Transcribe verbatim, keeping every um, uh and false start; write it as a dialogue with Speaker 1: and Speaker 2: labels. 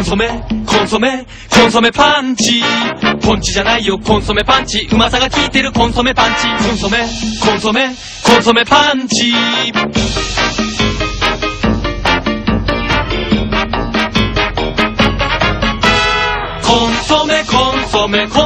Speaker 1: ソメコンソメコンソメパンチ、ポンチじゃないよコンソメパンチ、うまさが効いてるコンソメパンチ、コンソメコンソメコンソメパンチ。コンソメコンソメコン